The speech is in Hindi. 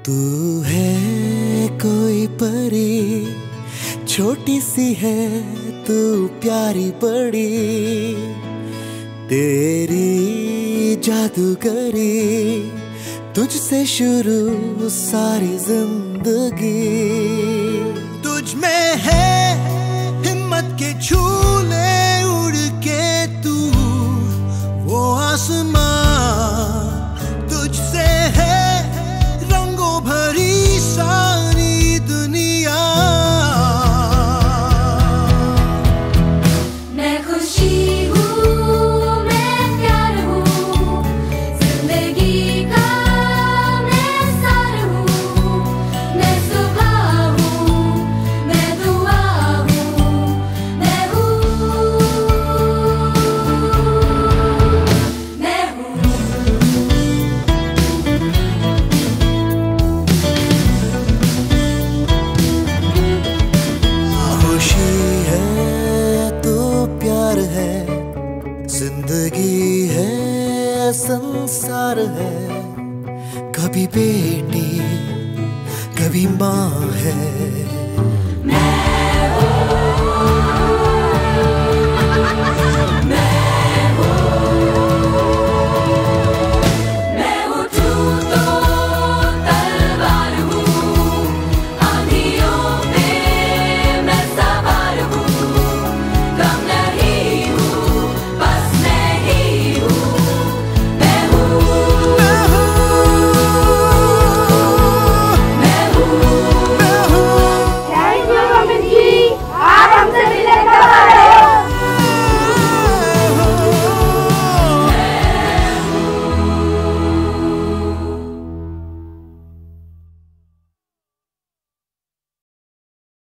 तू है कोई परी, छोटी सी है तू प्यारी बड़ी, तेरी जादूगरी तुझसे शुरू सारी जिंदगी। तुझ में है हिम्मत के झूले उड़ के तू वो आसमां, तुझसे है रंगों भरी सारी दुनिया। मैं खुशी हूँ, मैं प्यार हूँ, जिंदगी का मैं सार हूँ। मैं सुबह हूँ, मैं दुआ हूँ, मैं हूँ, मैं हूँ। खुशी है तो प्यार है, जिंदगी है संसार है, कभी बेटी कभी माँ है। मैं